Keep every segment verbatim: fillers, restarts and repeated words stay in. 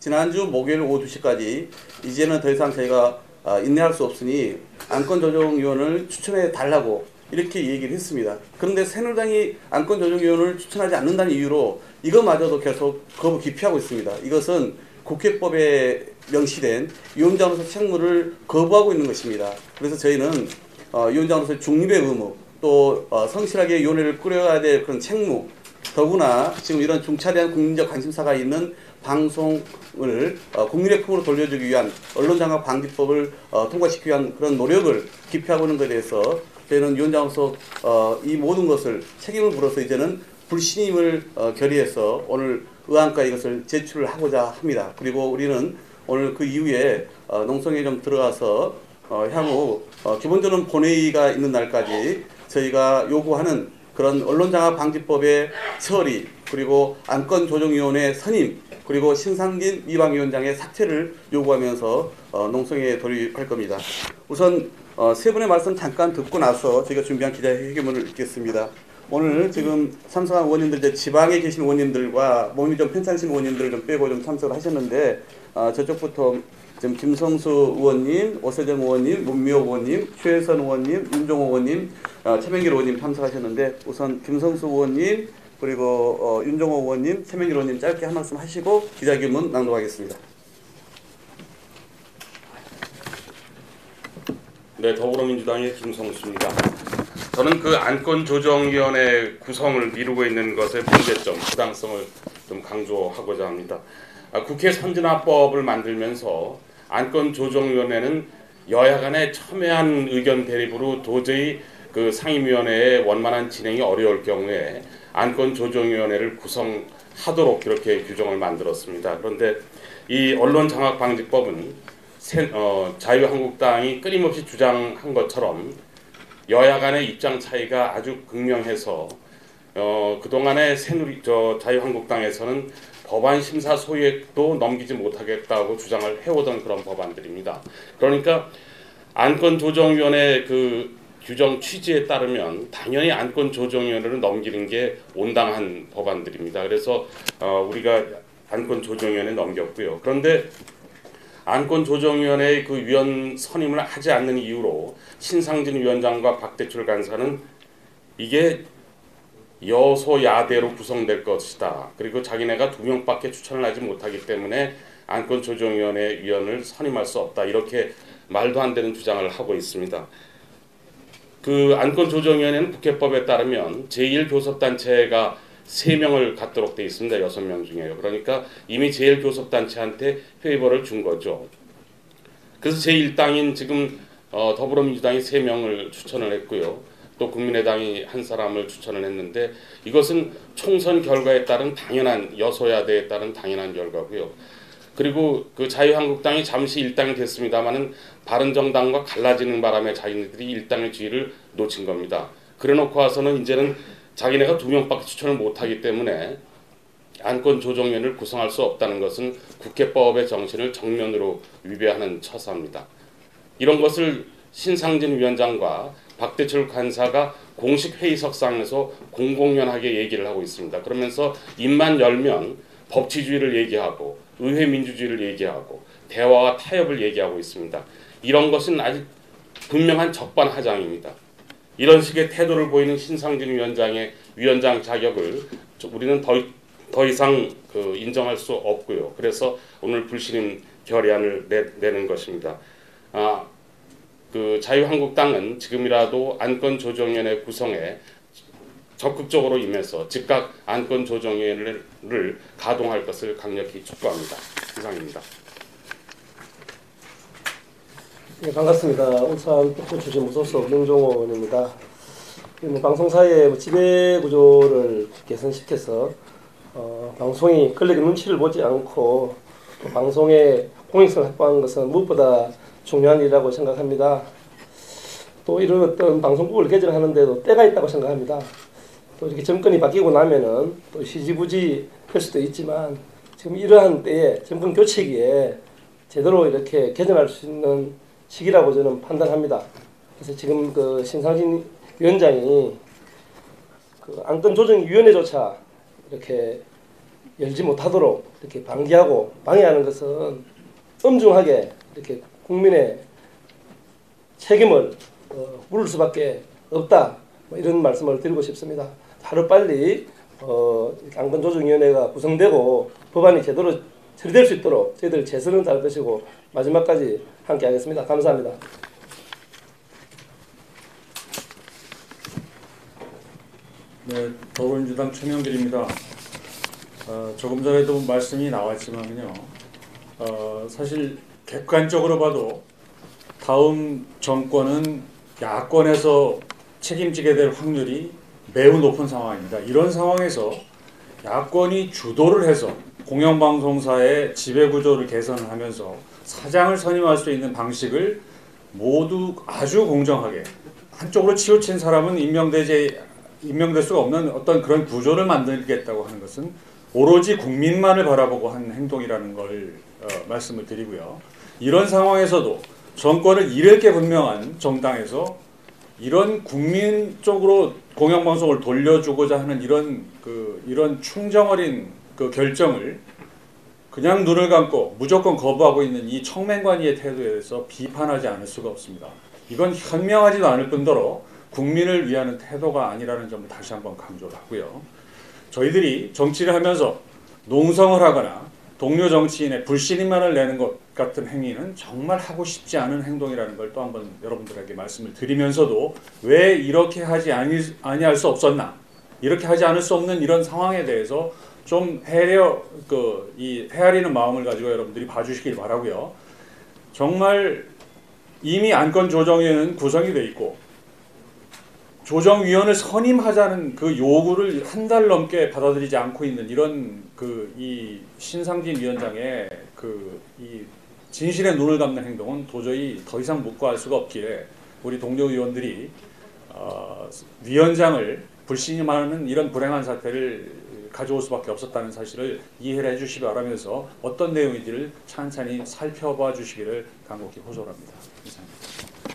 지난주 목요일 오후 두 시까지 이제는 더 이상 저희가 인내할 수 없으니 안건조정위원을 추천해 달라고 이렇게 얘기를 했습니다. 그런데 새누리당이 안건조정위원을 추천하지 않는다는 이유로 이것마저도 계속 거부 기피하고 있습니다. 이것은 국회법에 명시된 위원장으로서 책무를 거부하고 있는 것입니다. 그래서 저희는 어, 위원장으로서 중립의 의무, 또 어, 성실하게 위원회를 꾸려야 될 그런 책무, 더구나 지금 이런 중차대한 국민적 관심사가 있는 방송을 어, 국민의 품으로 돌려주기 위한 언론장악방지법을 어, 통과시키기 위한 그런 노력을 기피하고 있는 것에 대해서 저희는 위원장으로서 어, 이 모든 것을 책임을 물어서 이제는 불신임을 어, 결의해서 오늘 의안과에 이것을 제출을 하고자 합니다. 그리고 우리는 오늘 그 이후에 어, 농성에 좀 들어가서 어, 향후 어, 기본적인 본회의가 있는 날까지 저희가 요구하는 그런 언론장악방지법의 처리, 그리고 안건조정위원회 선임, 그리고 신상진 위방위원장의 삭제를 요구하면서 어, 농성에 돌입할 겁니다. 우선 어, 세 분의 말씀 잠깐 듣고 나서 저희가 준비한 기자회견문을 읽겠습니다. 오늘 지금 참석한 의원님들, 이제 지방에 계신 의원님들과 몸이 좀 편찮으신 의원님들 좀 빼고 좀 참석을 하셨는데, 어, 저쪽부터 지금 김성수 의원님, 오세정 의원님, 문미호 의원님, 최혜선 의원님, 윤종호 의원님, 어, 최명길 의원님 참석하셨는데, 우선 김성수 의원님, 그리고 어, 윤종호 의원님, 최명길 의원님 짧게 한 말씀 하시고 기자회견문 낭독하겠습니다. 네, 더불어민주당의 김성수입니다. 저는 그 안건조정위원회 구성을 미루고 있는 것의 문제점, 부당성을 좀 강조하고자 합니다. 아, 국회 선진화법을 만들면서 안건조정위원회는 여야 간의 첨예한 의견 대립으로 도저히 그 상임위원회의 원만한 진행이 어려울 경우에 안건조정위원회를 구성하도록 그렇게 규정을 만들었습니다. 그런데 이 언론장악방지법은 새, 어, 자유한국당이 끊임없이 주장한 것처럼 여야 간의 입장 차이가 아주 극명해서 어, 그동안의 새누리, 저 자유한국당에서는 법안 심사 소위도 넘기지 못하겠다고 주장을 해오던 그런 법안들입니다. 그러니까 안건조정위원회 그 규정 취지에 따르면 당연히 안건조정위원회를 넘기는 게 온당한 법안들입니다. 그래서 어, 우리가 안건조정위원회 넘겼고요. 그런데 안건조정위원회의 그 위원 선임을 하지 않는 이유로 신상진 위원장과 박대출 간사는 이게 여소야대로 구성될 것이다. 그리고 자기네가 두 명밖에 추천을 하지 못하기 때문에 안건조정위원회 위원을 선임할 수 없다. 이렇게 말도 안 되는 주장을 하고 있습니다. 그 안건조정위원회는 국회법에 따르면 제일 교섭단체가 세 명을 갖도록 되어 있습니다. 여섯 명 중에요. 그러니까 이미 제일 교섭단체한테 회의벌을 준 거죠. 그래서 제일 당인 지금 어, 더불어민주당이 세 명을 추천을 했고요. 또 국민의당이 한 사람을 추천을 했는데 이것은 총선 결과에 따른 당연한 여소야대에 따른 당연한 결과고요. 그리고 그 자유한국당이 잠시 일당이 됐습니다마는 바른정당과 갈라지는 바람에 자기네들이 일당의 지위를 놓친 겁니다. 그래놓고 와서는 이제는 자기네가 두 명밖에 추천을 못하기 때문에 안건조정위원회를 구성할 수 없다는 것은 국회법의 정신을 정면으로 위배하는 처사입니다. 이런 것을 신상진 위원장과 박대출 간사가 공식 회의석상에서 공공연하게 얘기를 하고 있습니다. 그러면서 입만 열면 법치주의를 얘기하고 의회 민주주의를 얘기하고 대화와 타협을 얘기하고 있습니다. 이런 것은 아주 분명한 적반하장입니다. 이런 식의 태도를 보이는 신상진 위원장의 위원장 자격을 우리는 더, 더 이상 그 인정할 수 없고요. 그래서 오늘 불신임 결의안을 내, 내는 것입니다. 아, 그 자유한국당은 지금이라도 안건조정위원회 구성에 적극적으로 임해서 즉각 안건조정위원회를 가동할 것을 강력히 촉구합니다. 이상입니다. 네, 반갑습니다. 울산 북부 출신 무소속 윤종호 의원입니다. 뭐 방송사의 뭐 지배 구조를 개선시켜서 어, 방송이 권력의 눈치를 보지 않고 또 방송의 공익성을 확보하는 것은 무엇보다 중요한 일이라고 생각합니다. 또 이런 어떤 방송국을 개정하는데도 때가 있다고 생각합니다. 또 이렇게 정권이 바뀌고 나면은 또 시지부지 할 수도 있지만 지금 이러한 때에 정권 교체기에 제대로 이렇게 개정할 수 있는 시기라고 저는 판단합니다. 그래서 지금 그 신상진 위원장이 그 안건조정위원회조차 이렇게 열지 못하도록 이렇게 방기하고 방해하는 것은 엄중하게 이렇게 국민의 책임을 어, 물을 수밖에 없다. 뭐 이런 말씀을 드리고 싶습니다. 하루빨리 어, 안건조정위원회가 구성되고 법안이 제대로 처리될 수 있도록 저희들 최선을 다할 것이고 마지막까지 함께 하겠습니다. 감사합니다. 네, 더불어민주당 최명길입니다. 어, 조금 전에도 말씀이 나왔지만요, 어, 사실 객관적으로 봐도 다음 정권은 야권에서 책임지게 될 확률이 매우 높은 상황입니다. 이런 상황에서 야권이 주도를 해서 공영방송사의 지배구조를 개선을 하면서 사장을 선임할 수 있는 방식을 모두 아주 공정하게, 한쪽으로 치우친 사람은 임명되지, 임명될 수가 없는 어떤 그런 구조를 만들겠다고 하는 것은 오로지 국민만을 바라보고 한 행동이라는 걸 어, 말씀을 드리고요. 이런 상황에서도 정권을 잃을 게 분명한 정당에서 이런 국민 쪽으로 공영방송을 돌려주고자 하는 이런 그 이런 충정어린 그 결정을 그냥 눈을 감고 무조건 거부하고 있는 이 청맹관이의 태도에 대해서 비판하지 않을 수가 없습니다. 이건 현명하지도 않을 뿐더러 국민을 위하는 태도가 아니라는 점을 다시 한번 강조를 하고요. 저희들이 정치를 하면서 농성을 하거나 동료 정치인의 불신임만을 내는 것 같은 행위는 정말 하고 싶지 않은 행동이라는 걸 또 한번 여러분들에게 말씀을 드리면서도 왜 이렇게 하지 아니, 아니할 수 없었나, 이렇게 하지 않을 수 없는 이런 상황에 대해서 좀 헤아려, 그, 이 헤아리는 마음을 가지고 여러분들이 봐주시길 바라고요. 정말 이미 안건조정위는 구성이 돼 있고 조정위원을 선임하자는 그 요구를 한 달 넘게 받아들이지 않고 있는 이런 그 이 신상진 위원장의 그 이 진실의 눈을 감는 행동은 도저히 더 이상 묵과할 수가 없기에 우리 동료 의원들이 어, 위원장을 불신임하는 이런 불행한 사태를 가져올 수밖에 없었다는 사실을 이해를 해주시기 바라면서 어떤 내용인지를 찬찬히 살펴봐 주시기를 간곡히 호소합니다. 감사합니다.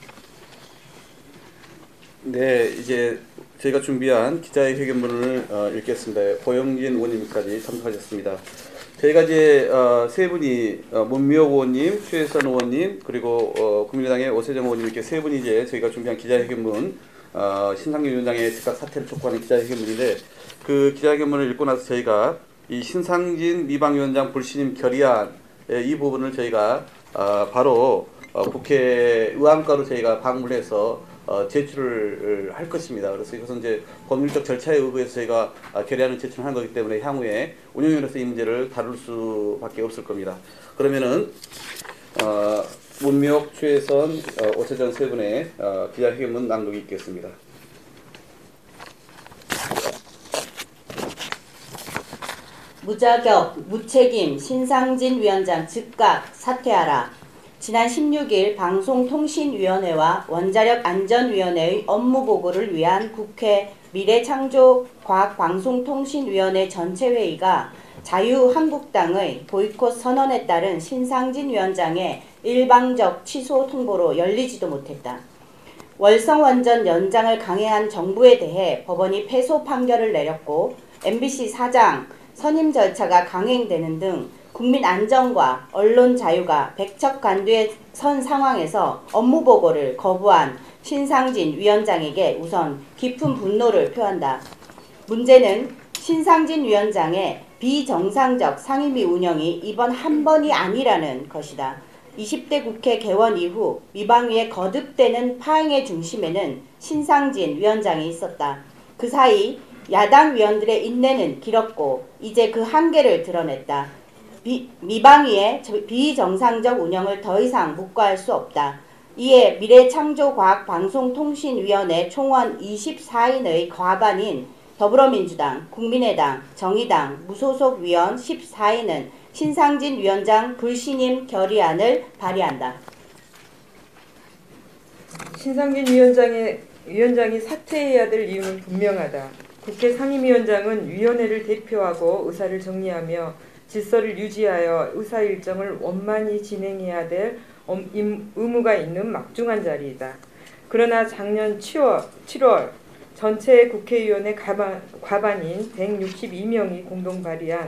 네, 이제 저희가 준비한 기자회견문을 어, 읽겠습니다. 고영진 의원님까지 참석하셨습니다. 저희가 이제 어, 세 분이 어, 문미옥 의원님, 최혜선 의원님, 그리고 어, 국민의당의 오세정 의원님 이렇게 세 분이 이제 저희가 준비한 기자회견문, 어, 신상진 위원장의 즉각 사퇴를 촉구하는 기자회견문인데, 그 기자회견문을 읽고 나서 저희가 이 신상진 미방위원장 불신임 결의안 이 부분을 저희가 어, 바로 어, 국회 의안과로 저희가 방문해서 어, 제출을 할 것입니다. 그래서 이것은 이제 법률적 절차에 의거해서 저희가 어, 결의안을 제출한 거기 때문에 향후에 운영위원회에서 이 문제를 다룰 수밖에 없을 겁니다. 그러면은 어, 문미옥, 최혜선, 어, 오세정 세 분의 어, 기자회견문 낭독이 있겠습니다. 무자격, 무책임 신상진 위원장 즉각 사퇴하라. 지난 십육 일 방송통신위원회와 원자력안전위원회의 업무보고를 위한 국회 미래창조과학방송통신위원회 전체회의가 자유한국당의 보이콧 선언에 따른 신상진 위원장의 일방적 취소 통보로 열리지도 못했다. 월성원전 연장을 강행한 정부에 대해 법원이 패소 판결을 내렸고 엠비씨 사장 선임 절차가 강행되는 등 국민 안전과 언론 자유가 백척간두에 선 상황에서 업무보고를 거부한 신상진 위원장에게 우선 깊은 분노를 표한다. 문제는 신상진 위원장의 비정상적 상임위 운영이 이번 한 번이 아니라는 것이다. 이십 대 국회 개원 이후 미방위의 거듭되는 파행의 중심에는 신상진 위원장이 있었다. 그 사이 야당 위원들의 인내는 길었고 이제 그 한계를 드러냈다. 비, 미방위의 비정상적 운영을 더 이상 묵과할 수 없다. 이에 미래창조과학방송통신위원회 총원 이십사 인의 과반인 더불어민주당, 국민의당, 정의당, 무소속 위원 십사 인은 신상진 위원장 불신임 결의안을 발의한다. 신상진 위원장의, 위원장이 사퇴해야 될 이유는 분명하다. 국회 상임위원장은 위원회를 대표하고 의사를 정리하며 질서를 유지하여 의사 일정을 원만히 진행해야 될 의무가 있는 막중한 자리이다. 그러나 작년 칠월 전체 국회의원의 과반, 과반인 백육십이 명이 공동 발의한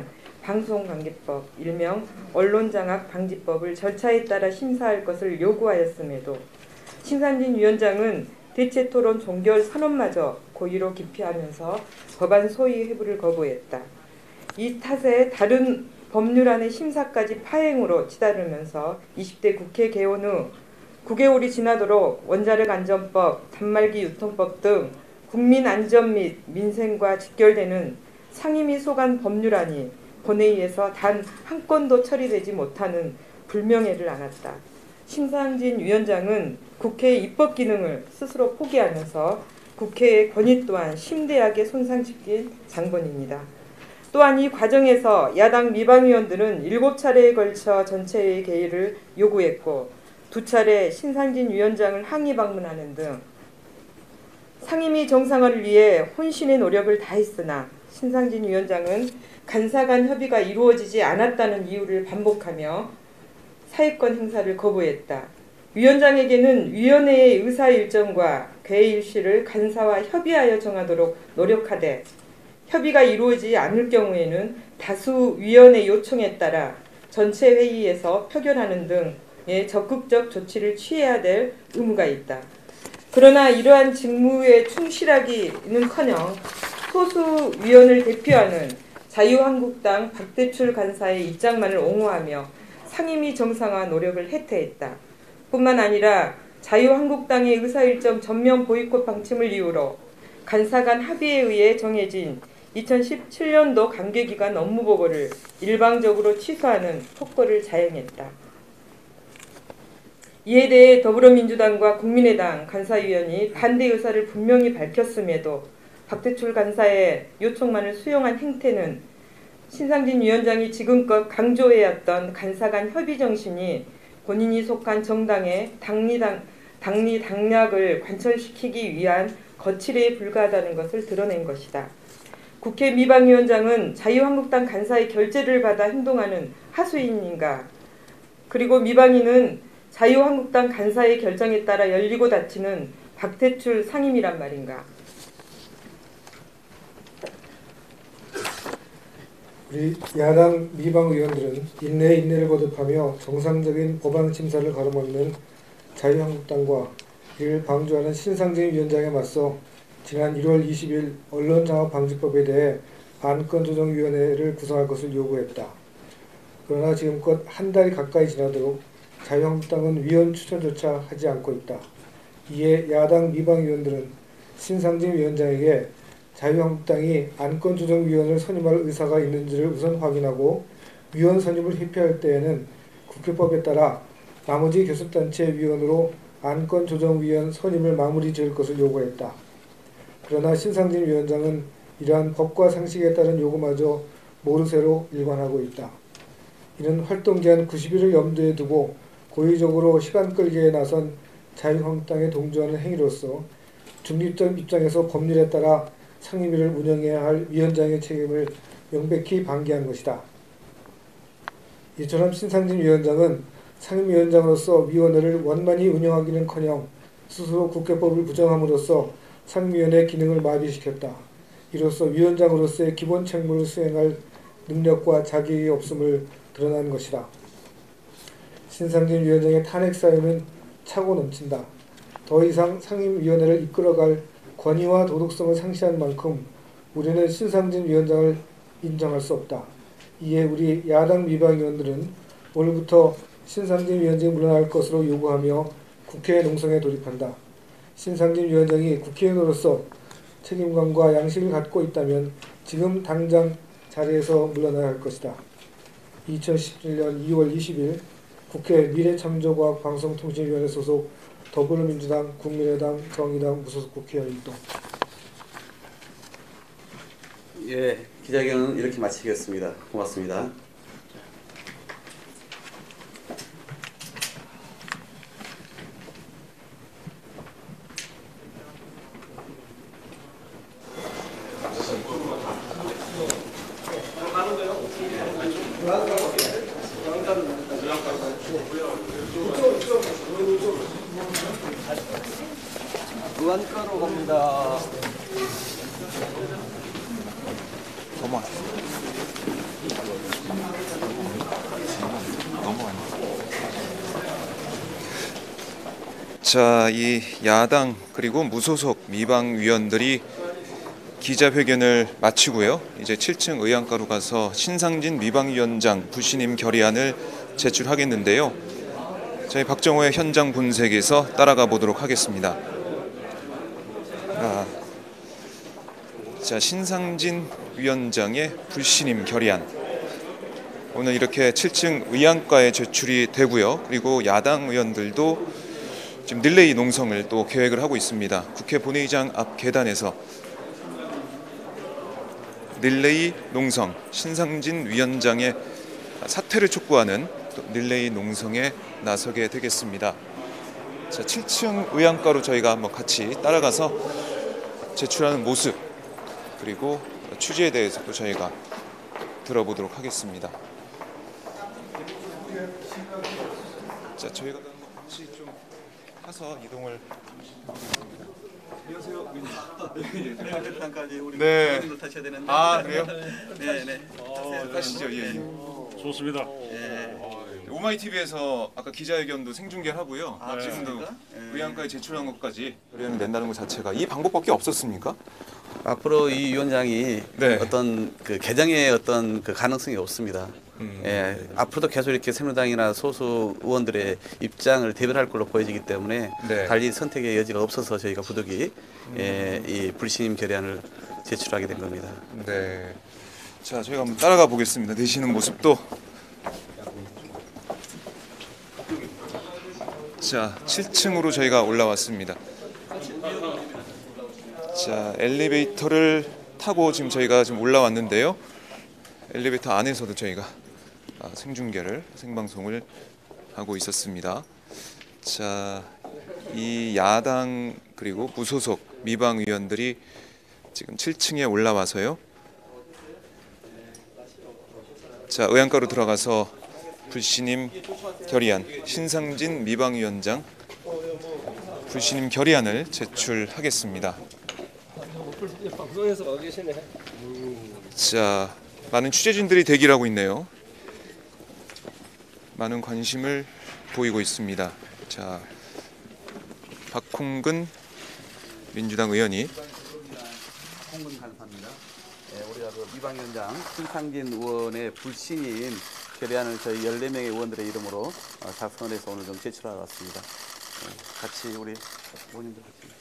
방송관계법 일명 언론장악 방지법을 절차에 따라 심사할 것을 요구하였음에도 신상진 위원장은 대체토론 종결 선언마저 고의로 기피하면서 법안 소위 회부를 거부했다. 이 탓에 다른 법률안의 심사까지 파행으로 치달으면서 이십 대 국회 개원 후 구 개월이 지나도록 원자력안전법, 단말기 유통법 등 국민안전 및 민생과 직결되는 상임위 소관 법률안이 본회의에서 단 한 건도 처리되지 못하는 불명예를 안았다. 신상진 위원장은 국회의 입법 기능을 스스로 포기하면서 국회의 권위 또한 심대하게 손상시킨 장본입니다. 또한 이 과정에서 야당 미방위원들은 일곱 차례에 걸쳐 전체회의 개의를 요구했고 두 차례 신상진 위원장을 항의 방문하는 등 상임위 정상화를 위해 혼신의 노력을 다했으나 신상진 위원장은 간사 간 협의가 이루어지지 않았다는 이유를 반복하며 사회권 행사를 거부했다. 위원장에게는 위원회의 의사 일정과 개의 일시를 간사와 협의하여 정하도록 노력하되 협의가 이루어지지 않을 경우에는 다수 위원의 요청에 따라 전체 회의에서 표결하는 등의 적극적 조치를 취해야 될 의무가 있다. 그러나 이러한 직무에 충실하기는커녕 소수 위원을 대표하는 자유한국당 박대출 간사의 입장만을 옹호하며 상임위 정상화 노력을 해태했다. 뿐만 아니라 자유한국당의 의사일정 전면 보이콧 방침을 이유로 간사 간 합의에 의해 정해진 이천십칠 년도 관계기관 업무보고를 일방적으로 취소하는 폭거를 자행했다. 이에 대해 더불어민주당과 국민의당 간사위원이 반대 의사를 분명히 밝혔음에도 박대출 간사의 요청만을 수용한 행태는 신상진 위원장이 지금껏 강조해왔던 간사 간 협의 정신이 본인이 속한 정당의 당리당, 당리당략을 관철시키기 위한 거칠에 불과하다는 것을 드러낸 것이다. 국회 미방위원장은 자유한국당 간사의 결재를 받아 행동하는 하수인인가? 그리고 미방위는 자유한국당 간사의 결정에 따라 열리고 닫히는 박대출 상임이란 말인가? 우리 야당 미방 의원들은 인내에 인내를 거듭하며 정상적인 법안 심사를 가로막는 자유한국당과 이를 방조하는 신상진 위원장에 맞서 지난 일월 이십일 언론장악방지법에 대해 안건조정위원회를 구성할 것을 요구했다. 그러나 지금껏 한 달이 가까이 지나도록 자유한국당은 위원 추천조차 하지 않고 있다. 이에 야당 미방 의원들은 신상진 위원장에게 자유한국당이 안건조정위원을 선임할 의사가 있는지를 우선 확인하고 위원 선임을 회피할 때에는 국회법에 따라 나머지 교섭단체 위원으로 안건조정위원 선임을 마무리 지을 것을 요구했다. 그러나 신상진 위원장은 이러한 법과 상식에 따른 요구마저 모르쇠로 일관하고 있다. 이는 활동기한 구십 일을 염두에 두고 고의적으로 시간 끌기에 나선 자유한국당에 동조하는 행위로서 중립적 입장에서 법률에 따라 상임위를 운영해야 할 위원장의 책임을 명백히 방기한 것이다. 이처럼 신상진 위원장은 상임위원장으로서 위원회를 원만히 운영하기는커녕 스스로 국회법을 부정함으로써 상임위원회 기능을 마비시켰다. 이로써 위원장으로서의 기본 책무를 수행할 능력과 자격이 없음을 드러난 것이다. 신상진 위원장의 탄핵 사유는 차고 넘친다. 더 이상 상임위원회를 이끌어갈 권위와 도덕성을 상실한 만큼 우리는 신상진 위원장을 인정할 수 없다. 이에 우리 야당 미방위원들은 오늘부터 신상진 위원장이 물러날 것으로 요구하며 국회 농성에 돌입한다. 신상진 위원장이 국회의원으로서 책임감과 양식을 갖고 있다면 지금 당장 자리에서 물러나야 할 것이다. 이천십칠 년 이월 이십일 국회 미래창조과학방송통신위원회 소속 더불어민주당, 국민의당, 정의당 무소속 국회의원 일동. 예, 기자회견은 이렇게 마치겠습니다. 고맙습니다. 의안가로 갑니다. 고마워. 자, 이 야당 그리고 무소속 미방 위원들이 기자회견을 마치고요. 이제 칠 층 의안가로 가서 신상진 미방위원장 부신임 결의안을 제출하겠는데요. 저희 박정호의 현장 분석에서 따라가 보도록 하겠습니다. 아, 자, 신상진 위원장의 불신임 결의안. 오늘 이렇게 칠 층 의안가에 제출이 되고요. 그리고 야당 의원들도 지금 릴레이 농성을 또 계획을 하고 있습니다. 국회 본회의장 앞 계단에서 릴레이 농성, 신상진 위원장의 사퇴를 촉구하는 또 릴레이 농성에 나서게 되겠습니다. 자, 칠 층 의안가로 저희가 한번 같이 따라가서 제출하는 모습 그리고 취지에 대해서 또 저희가 들어보도록 하겠습니다. 자, 저희가 같이 좀 가서 이동을 안녕하세요. 네, 잠깐까지 우리 네. 의원님들 타셔야 되는데. 아, 그래요? 네, 네. 어, 가시죠. 예, 예. 좋습니다. 예. 오마이티비에서 아까 기자회견도 생중계를 하고요. 아, 지금도 그렇습니까? 예. 의안가에 제출한 것까지 의견을 낸다는 것 자체가 이 방법밖에 없었습니까? 앞으로 이 위원장이 네. 어떤 그 개정의 어떤 그 가능성이 없습니다. 음. 예, 앞으로도 계속 이렇게 새누리당이나 소수 의원들의 입장을 대변할 걸로 보여지기 때문에 네. 달리 선택의 여지가 없어서 저희가 부득이 예, 이 불신임 결의안을 제출하게 된 겁니다. 네. 자, 저희가 한번 따라가 보겠습니다. 내시는 모습도. 자, 칠 층으로 저희가 올라왔습니다. 자, 엘리베이터를 타고 지금 저희가 지금 올라왔는데요. 엘리베이터 안에서도 저희가 생중계를 생방송을 하고 있었습니다. 자, 이 야당 그리고 무소속 미방 의원들이 지금 칠 층에 올라와서요. 자, 의안가로 들어가서 불신임 결의안, 신상진 미방위원장 불신임 결의안을 제출하겠습니다. 방송에서 와 계시네. 자, 많은 취재진들이 대기를 하고 있네요. 많은 관심을 보이고 있습니다. 자, 박홍근 민주당 의원이 홍근 간사입니다. 예, 우리가 그 미방위원장 신상진 의원의 불신임 결의안을 저희 열네 명의 의원들의 이름으로 어, 작성을 해서 오늘 좀 제출하러 왔습니다. 예, 같이 우리 의원님들 같이.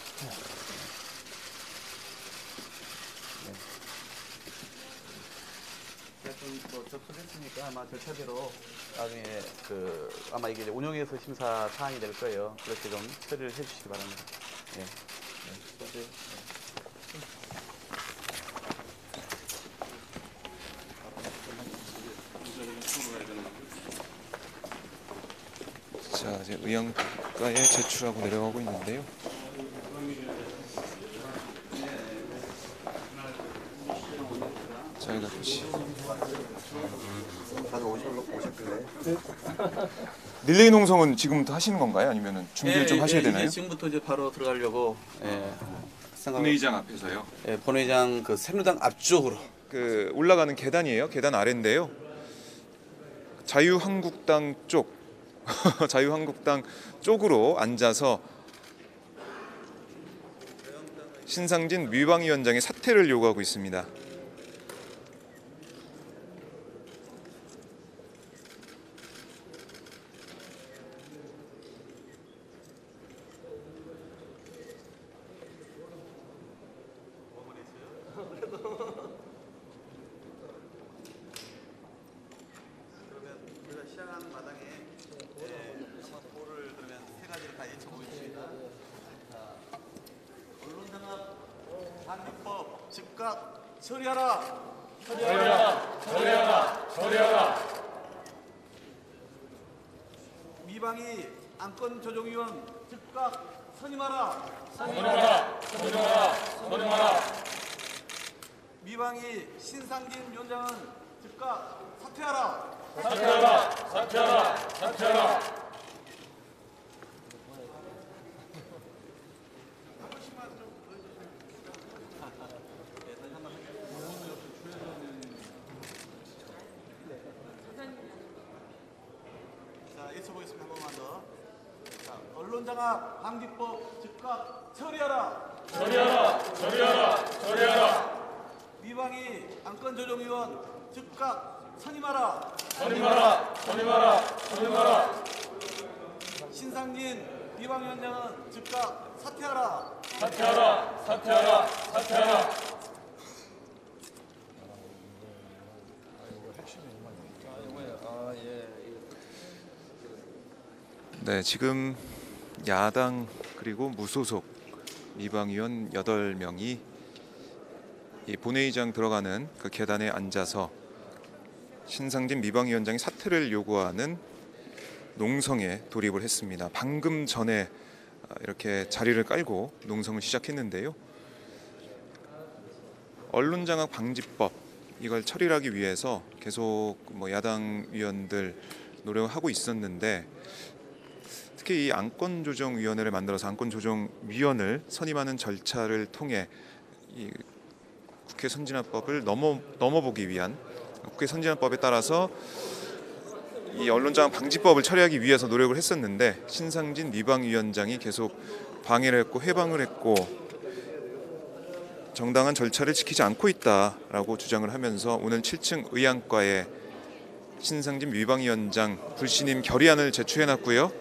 뭐 접수됐으니까 아마 절차대로 나중에 그 아마 이게 이제 운영에서 심사 사항이 될 거예요. 그렇게 좀 처리를 해주시기 바랍니다. 예. 네. 자, 이제 의안가에 제출하고 내려가고 있는데요. 저희가 다시 다들 오셨길래. 릴레이 농성은 지금부터 하시는 건가요? 아니면 준비를 예, 좀 예, 하셔야 예, 되나요? 이제 지금부터 이제 바로 들어가려고. 예. 생각. 본회의장 앞에서요. 예, 본회의장 그 새누리당 앞쪽으로. 그 올라가는 계단이에요. 계단 아래인데요. 자유한국당 쪽, 자유한국당 쪽으로 앉아서 신상진 미방위원장의 사퇴를 요구하고 있습니다. 반기법 즉각 처리하라. 처리하라. 처리하라. 처리하라. 미방위 안건조정위원 즉각 선임하라. 선임하라. 선임하라. 선임하라. 미방위 신상진 위원장은 즉각 사퇴하라. 사퇴하라. 사퇴하라. 사퇴하라. 외쳐보겠습니다. 한 번만 더. 자, 언론장악 방지법 즉각 처리하라. 처리하라. 처리하라. 처리하라. 미방위 안건조정위원 즉각 선임하라. 선임하라. 선임하라. 선임하라. 신상진 미방위원장은 즉각 사퇴하라. 사퇴하라. 사퇴하라. 사퇴하라. 네, 지금 야당 그리고 무소속 미방위원 여덟 명이 이 본회의장 들어가는 그 계단에 앉아서 신상진 미방위원장이 사퇴를 요구하는 농성에 돌입을 했습니다. 방금 전에 이렇게 자리를 깔고 농성을 시작했는데요. 언론장악 방지법 이걸 처리하기 위해서 계속 뭐 야당 위원들 노력을 하고 있었는데, 특히 이 안건조정위원회를 만들어서 안건조정위원을 선임하는 절차를 통해 이 국회 선진화법을 넘어 넘어보기 위한, 국회 선진화법에 따라서 이 언론장악 방지법을 처리하기 위해서 노력을 했었는데, 신상진 미방위원장이 계속 방해를 했고 회방을 했고 정당한 절차를 지키지 않고 있다라고 주장을 하면서 오늘 칠 층 의안과에 신상진 미방위원장 불신임 결의안을 제출해놨고요.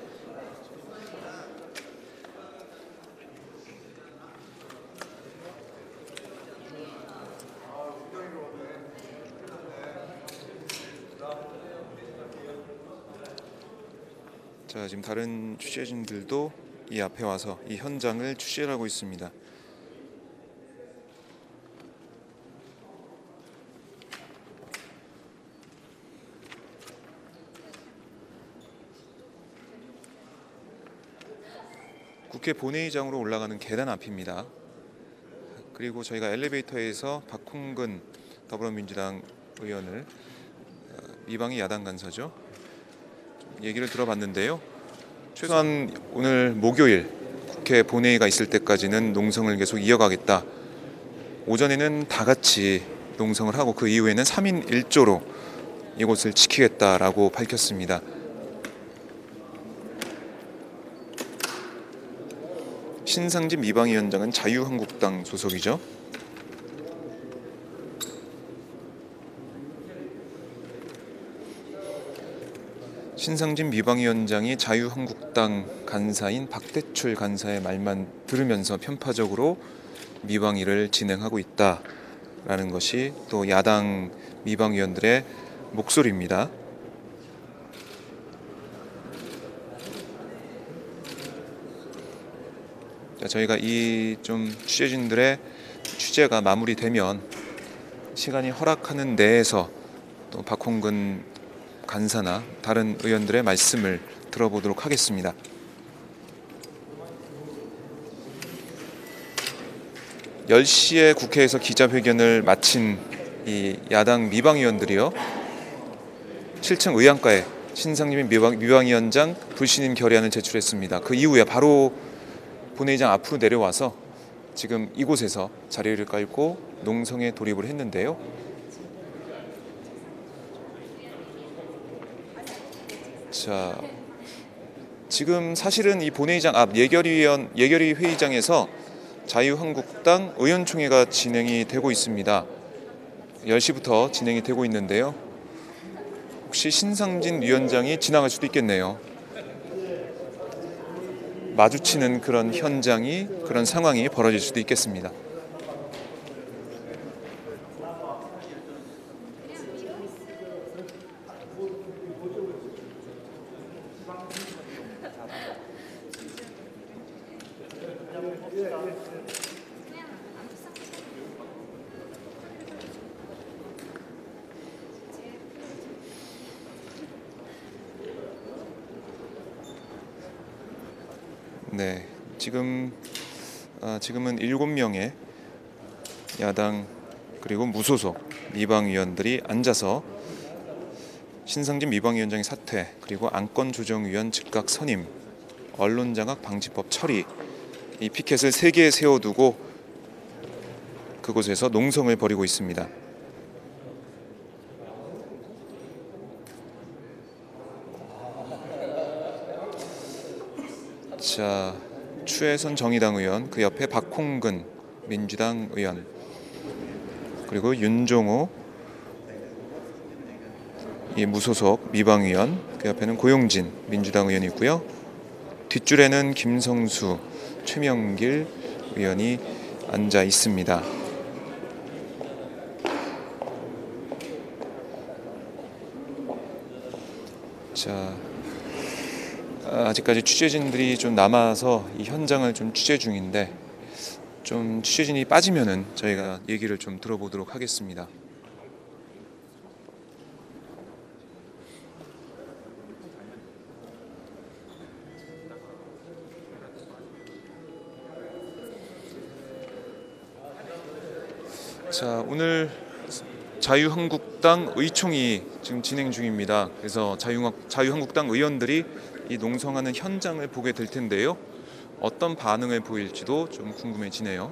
자, 지금 다른 취재진들도 이 앞에 와서 이 현장을 취재를 하고 있습니다. 국회 본회의장으로 올라가는 계단 앞입니다. 그리고 저희가 엘리베이터에서 박홍근 더불어민주당 의원을, 미방위 야당 간사죠, 얘기를 들어봤는데요. 최소한 오늘 목요일 국회 본회의가 있을 때까지는 농성을 계속 이어가겠다. 오전에는 다 같이 농성을 하고 그 이후에는 삼 인 일 조로 이곳을 지키겠다라고 밝혔습니다. 신상진 미방위원장은 자유한국당 소속이죠. 신상진 미방위원장이 자유한국당 간사인 박대출 간사의 말만 들으면서 편파적으로 미방위를 진행하고 있다라는 것이 또 야당 미방위원들의 목소리입니다. 자, 저희가 이 좀 취재진들의 취재가 마무리되면 시간이 허락하는 내에서 또 박홍근 간사나 다른 의원들의 말씀을 들어보도록 하겠습니다. 열 시에 국회에서 기자회견을 마친 이 야당 미방위원들이요, 칠 층 의안과에 신상진 미방, 미방위원장 불신임 결의안을 제출했습니다. 그 이후에 바로 본회의장 앞으로 내려와서 지금 이곳에서 자리를 깔고 농성에 돌입을 했는데요. 자, 지금 사실은 이 본회의장 앞 예결위원 예결위 회의장에서 자유한국당 의원총회가 진행이 되고 있습니다. 열 시부터 진행이 되고 있는데요. 혹시 신상진 위원장이 지나갈 수도 있겠네요. 마주치는 그런 현장이, 그런 상황이 벌어질 수도 있겠습니다. 네, 지금 아, 지금은 일곱 명의 야당 그리고 무소속 미방위원들이 앉아서 신상진 미방위원장의 사퇴, 그리고 안건조정위원 즉각 선임, 언론장악 방지법 처리, 이 피켓을 세 개 세워두고 그곳에서 농성을 벌이고 있습니다. 자, 추혜선 정의당 의원, 그 옆에 박홍근 민주당 의원, 그리고 윤종호 이 무소속 미방 의원, 그 옆에는 고용진 민주당 의원이 있고요. 뒷줄에는 김성수, 최명길 의원이 앉아 있습니다. 자, 아직까지 취재진들이 좀 남아서 이 현장을 좀 취재 중인데, 좀 취재진이 빠지면은 저희가 얘기를 좀 들어보도록 하겠습니다. 자, 오늘 자유한국당 의총이 지금 진행 중입니다. 그래서 자유, 자유한국당 의원들이 이 농성하는 현장을 보게 될 텐데요. 어떤 반응을 보일지도 좀 궁금해지네요.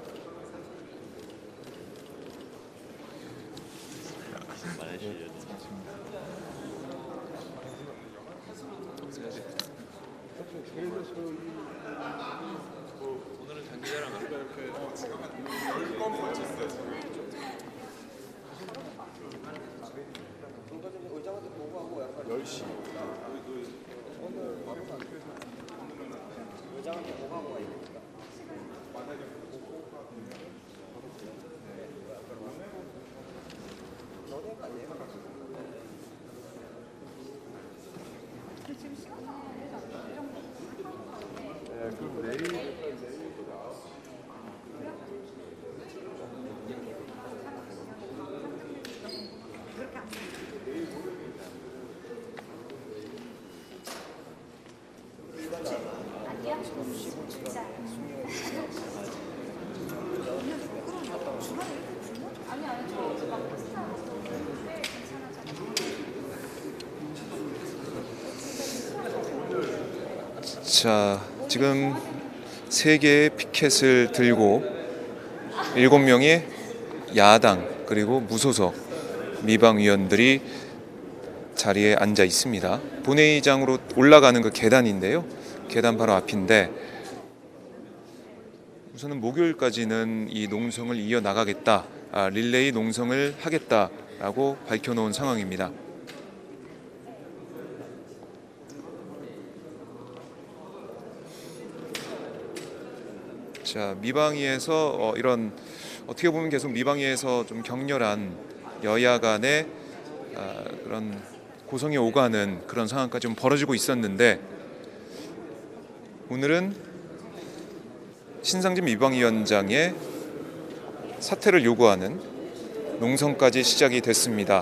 자, 지금 세 개의 피켓을 들고 일곱 명의 야당 그리고 무소속 미방 의원들이 자리에 앉아 있습니다. 본회의장으로 올라가는 그 계단인데요. 계단 바로 앞인데, 우선은 목요일까지는 이 농성을 이어나가겠다, 아, 릴레이 농성을 하겠다라고 밝혀놓은 상황입니다. 자, 미방위에서 어, 이런 어떻게 보면 계속 미방위에서 좀 격렬한 여야 간의 아, 그런 고성이 오가는 그런 상황까지 좀 벌어지고 있었는데, 오늘은 신상진 미방위원장의 사퇴를 요구하는 농성까지 시작이 됐습니다.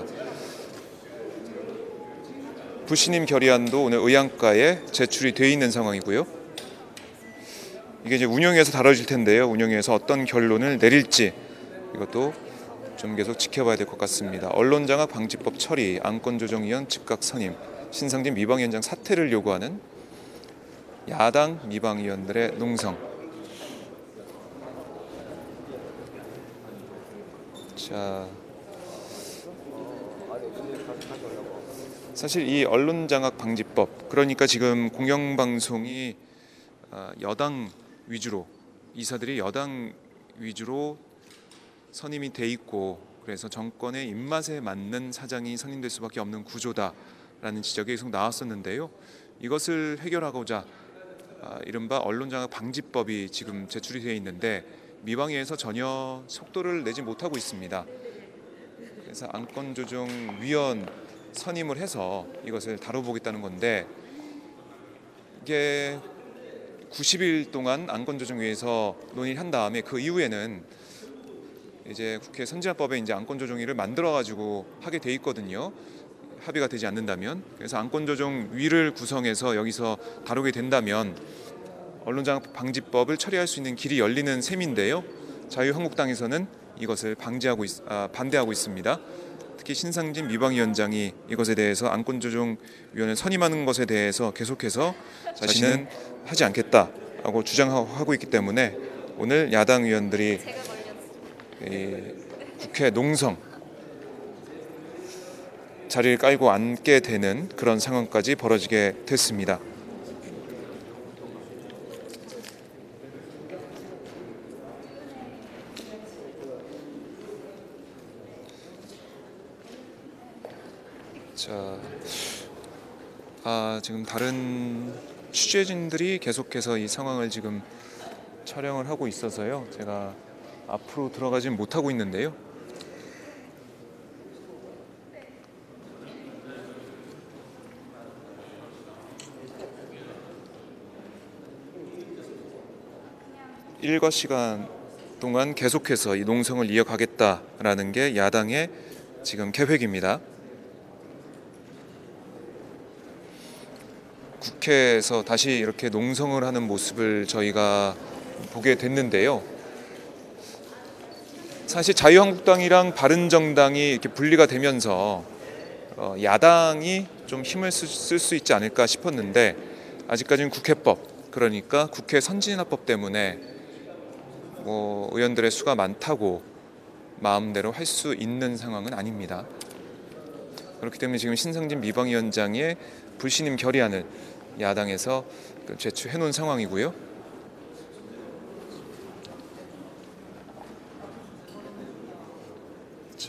부신임 결의안도 오늘 의안가에 제출이 돼 있는 상황이고요. 이게 이제 운영위에서 다뤄질 텐데요. 운영위에서 어떤 결론을 내릴지 이것도 좀 계속 지켜봐야 될 것 같습니다. 언론장악 방지법 처리, 안건조정위원 즉각 선임, 신상진 미방위원장 사퇴를 요구하는 야당 미방위원들의 농성. 자, 사실 이 언론장악 방지법, 그러니까 지금 공영방송이 여당 위주로, 이사들이 여당 위주로 선임이 돼 있고, 그래서 정권의 입맛에 맞는 사장이 선임될 수밖에 없는 구조다라는 지적이 계속 나왔었는데요. 이것을 해결하고자 아, 이른바 언론장악 방지법이 지금 제출이 되어 있는데, 미방위에서 전혀 속도를 내지 못하고 있습니다. 그래서 안건조정위원 선임을 해서 이것을 다뤄보겠다는 건데, 이게 구십 일 동안 안건조정위에서 논의를 한 다음에 그 이후에는 이제 국회 선진화법에 이제 안건조정위를 만들어 가지고 하게 돼 있거든요. 합의가 되지 않는다면. 그래서 안건조정위를 구성해서 여기서 다루게 된다면 언론장악 방지법을 처리할 수 있는 길이 열리는 셈인데요. 자유한국당에서는 이것을 방지하고 있, 아, 반대하고 있습니다. 특히 신상진 미방위원장이 이것에 대해서 안건조정위원을 선임하는 것에 대해서 계속해서 자신은 하지 않겠다라고 주장하고 있기 때문에 오늘 야당 의원들이 이 국회 농성 자리를 깔고 앉게 되는 그런 상황까지 벌어지게 됐습니다. 자, 아, 지금 다른 취재진들이 계속해서 이 상황을 지금 촬영을 하고 있어서요. 제가 앞으로 들어가진 못하고 있는데요. 일과 시간 동안 계속해서 이 농성을 이어가겠다라는 게 야당의 지금 계획입니다. 국회에서 다시 이렇게 농성을 하는 모습을 저희가 보게 됐는데요. 사실 자유한국당이랑 바른정당이 이렇게 분리가 되면서 어, 야당이 좀 힘을 쓸 수 있지 않을까 싶었는데 아직까지는 국회법, 그러니까 국회 선진화법 때문에 뭐 의원들의 수가 많다고 마음대로 할 수 있는 상황은 아닙니다. 그렇기 때문에 지금 신상진 미방위원장의 불신임 결의안을 야당에서 제출해 놓은 상황이고요. 자,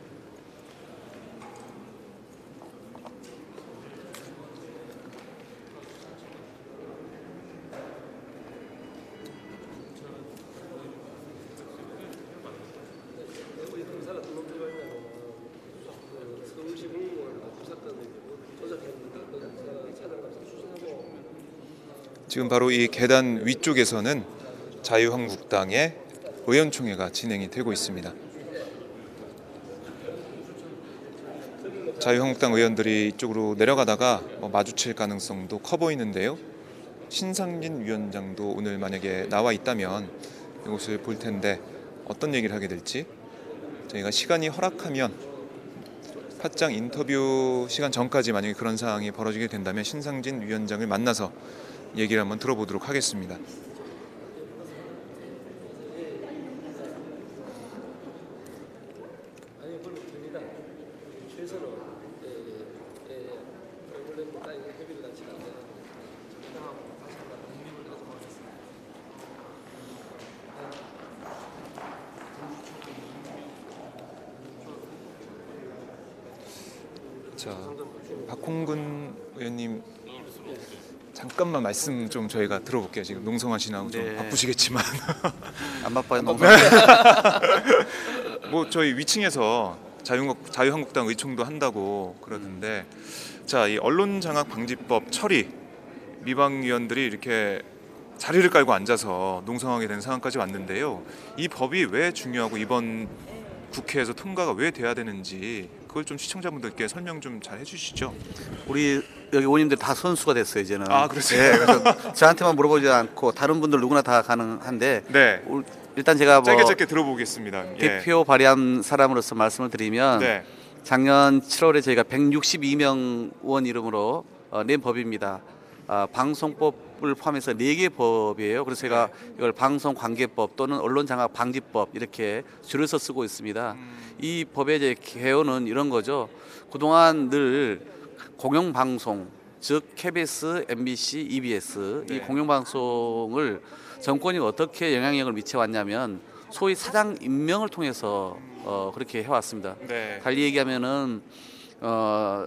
지금 바로 이 계단 위쪽에서는 자유한국당의 의원총회가 진행이 되고 있습니다. 자유한국당 의원들이 이쪽으로 내려가다가 뭐 마주칠 가능성도 커 보이는데요. 신상진 위원장도 오늘 만약에 나와 있다면 이곳을 볼 텐데 어떤 얘기를 하게 될지 저희가 시간이 허락하면 팟짱 인터뷰 시간 전까지 만약에 그런 상황이 벌어지게 된다면 신상진 위원장을 만나서 얘기를 한번 들어보도록 하겠습니다. 자, 박홍근 의원님 잠깐만 말씀 좀 저희가 들어볼게요. 지금 농성하시느라고 좀 네. 바쁘시겠지만 안 바빠요. 농성. 뭐 저희 위층에서 자유한국, 자유한국당 의총도 한다고 그러던데 자, 이 언론장악방지법 처리 미방위원들이 이렇게 자리를 깔고 앉아서 농성하게 된 상황까지 왔는데요. 이 법이 왜 중요하고 이번 국회에서 통과가 왜 돼야 되는지 그걸 좀 시청자분들께 설명 좀 잘 해주시죠. 우리 여기 의원님들 다 선수가 됐어요 이제는. 아, 그러세요? 네, 그래서 저한테만 물어보지 않고 다른 분들 누구나 다 가능한데. 네. 일단 제가 뭐 짧게 짧게 들어보겠습니다. 대표 예. 발의한 사람으로서 말씀을 드리면 네. 작년 칠월에 저희가 백육십이 명 의원 이름으로 어, 낸 법입니다. 어, 방송법을 포함해서 네 개 법이에요. 그래서 제가 이걸 방송관계법 또는 언론장악방지법 이렇게 줄여서 쓰고 있습니다. 음. 이 법의 이제 개요는 이런 거죠. 그동안 늘 공영방송, 즉 케이비에스, 엠비씨, 이비에스 네. 이 공영방송을 정권이 어떻게 영향력을 미쳐왔냐면 소위 사장 임명을 통해서 어, 그렇게 해왔습니다. 네. 달리 얘기하면은 어,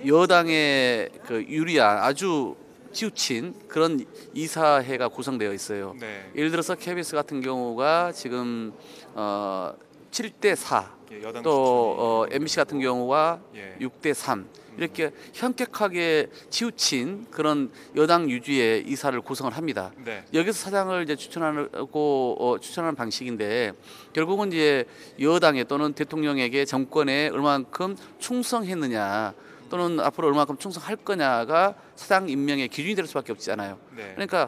여당의 그 유리한 아주 치우친 그런 이사회가 구성되어 있어요. 네. 예를 들어서 케이비에스 같은 경우가 지금 어, 칠 대 사, 예, 여당 또 어, 엠비씨 같은 경우가 예. 육 대 삼 이렇게 현격하게 치우친 그런 여당 유지의 이사를 구성을 합니다. 네. 여기서 사장을 이제 추천하고 어, 추천하는 방식인데 결국은 이제 여당에 또는 대통령에게 정권에 얼마만큼 충성했느냐 또는 앞으로 얼마만큼 충성할 거냐가 사장 임명의 기준이 될 수밖에 없잖아요. 네. 그러니까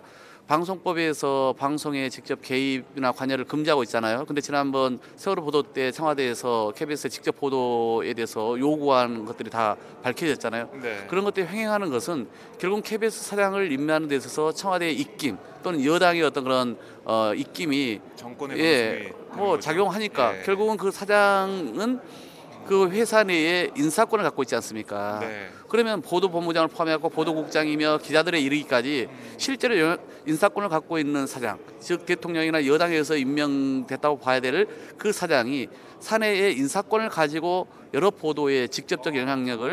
방송법에서 방송에 직접 개입이나 관여를 금지하고 있잖아요. 근데 지난번 세월호 보도 때 청와대에서 케이비에스의 직접 보도에 대해서 요구한 것들이 다 밝혀졌잖아요. 네. 그런 것들이 횡행하는 것은 결국 케이비에스 사장을 임명하는 데 있어서 청와대의 입김 또는 여당의 어떤 그런 어, 입김이 정권의 예, 뭐 작용하니까 네. 결국은 그 사장은 그 회사 내에 인사권을 갖고 있지 않습니까? 네. 그러면 보도본부장을 포함해서 보도국장이며 기자들에 이르기까지 실제로 영- 인사권을 갖고 있는 사장, 즉 대통령이나 여당에 의해서 임명됐다고 봐야 될 그 사장이 사내의 인사권을 가지고 여러 보도에 직접적 영향력을